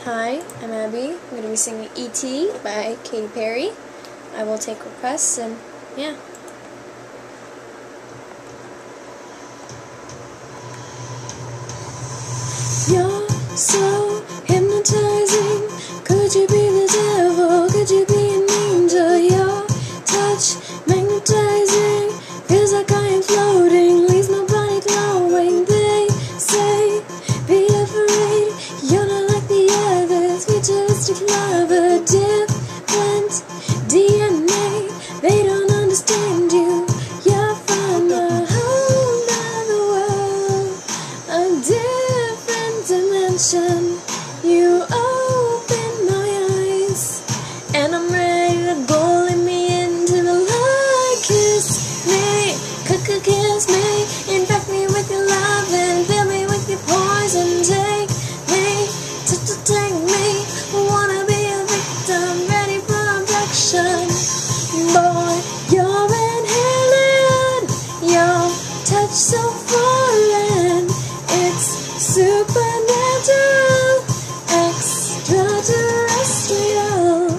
Hi, I'm Abby. I'm going to be singing E.T. by Katy Perry. I will take requests and yeah. You're so hypnotizing. Could you be the devil? Could you be an angel? Your touch magnetizing. Feels like I am floating. Leaves my body glowing. They say, be afraid. You're not like the others. Futuristic lover. Different DNA. They don't understand you. You're from a whole other world. A different dimension. You open my eyes, and I'm ready to go. Lead me into the light. Kiss me, kiss me, infect me with your love and fill me with your poison. Take me, take me. Wanna be a victim, ready for abduction. Boy, you're an alien. Your touch so foreign. It's supernatural, extraterrestrial.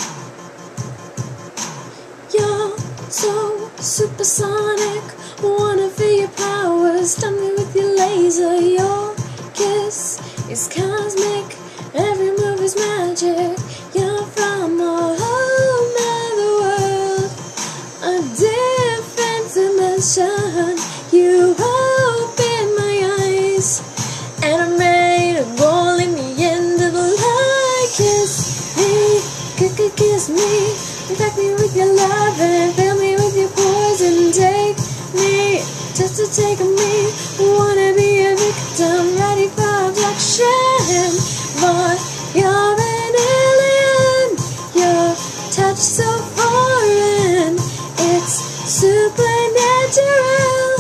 You're so supersonic. Wanna feel your powers. Stun me with your laser. Your kiss is cosmic. Every move is magic. You're from a whole other world. A different dimension. You open my eyes, and I'm ready to go. Lead me into the light. Kiss me, kiss me, infect me with your love and fill me with your poison. Take me, just to take me. Wanna be a victim, ready for abduction. Boy, you're an alien. Your touch so foreign. It's supernatural,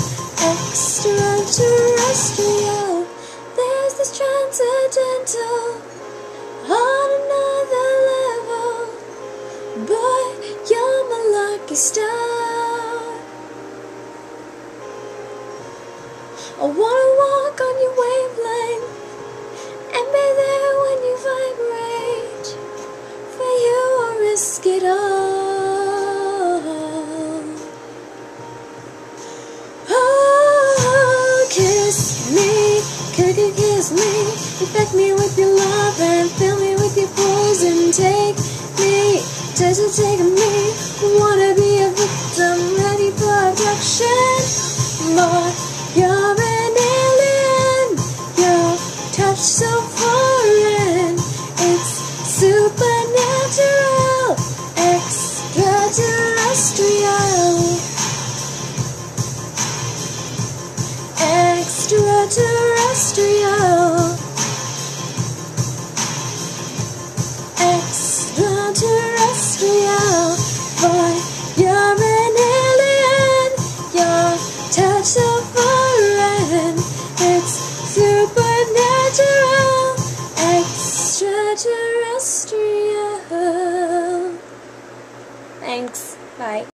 extraterrestrial. There's this transcendental on another level. Boy, you're my lucky star. I wanna walk on your wavelength and be there when you vibrate. For you I'll risk it all. Oh, kiss me, kiss me, infect me with your love and fill me with your poison. Take me, just take me. Wanna be a victim, ready for abduction. Boy, you're an alien. Your touch so foreign. It's supernatural, extraterrestrial. Extraterrestrial. Extraterrestrial. Boy, you're an alien. Your touch so foreign. It's supernatural, extraterrestrial. Thanks. Bye.